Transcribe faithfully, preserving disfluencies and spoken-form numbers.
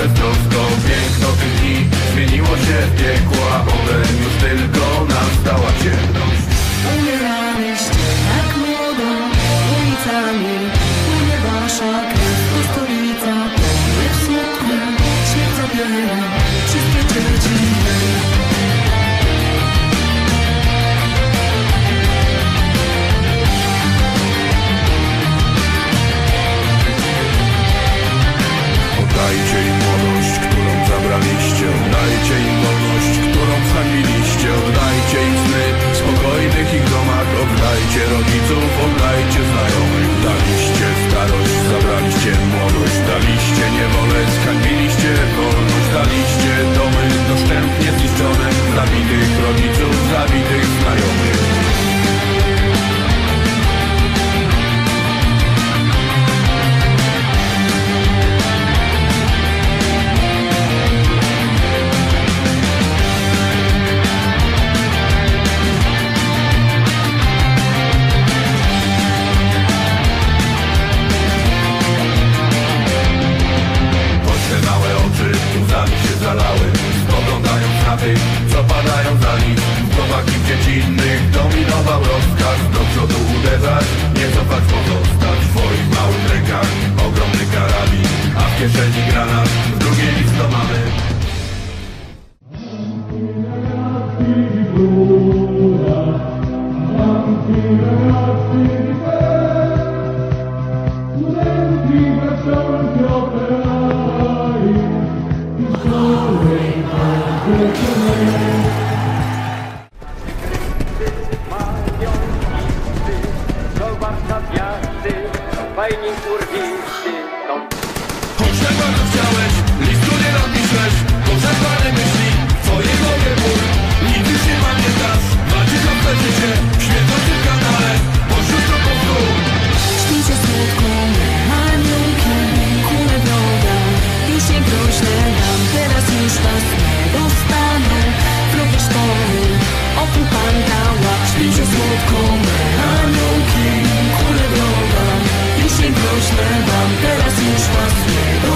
beztrosko. Piękno tych dni zmieniło się w piekło, a potem już tylko nam stała ciemność. Umieraliście jak młodo ulicami, płynie wasza krew, to stolica, pełne w smutku, śnieg zabiera wszystkie dzieci. Oddajcie im młodość, którą zabraliście. Oddajcie im wolność, którą zhańbiliście. Oddajcie im sny w spokojnych ich domach. Oddajcie rodziców, oddajcie znajomych. Daliście starość, zabraliście młodość. Daliście niewolę, zhańbiliście wolność. Daliście domy doszczętnie zniszczone. Zabitych rodziców, zabitych znajomych. Łzami się zalały, spoglądając na tych, co padają za nich. W głowach ich dziecinnych dominował rozkaz: do przodu uderzać, nie cofać, pozostać. W swoich małych rękach ogromny karabin, a w kieszeni granat, w drugiej listomany. Choć tak bardzo chciałeś, listu nie napiszesz, to przerwane myśli, twoje głowie ból. Nic już nie pamiętasz, walczysz o swe życie w świecącym kanale, pośród trupów dół. Śpijcie słodko, aniołki, kule wroga, już nie groźne nam, teraz już was nie dostaną. Wrogie szpory, okupanta łap. Śpijcie słodko, aniołki, kule wroga, już nie groźne wam, teraz już was nie dostaną.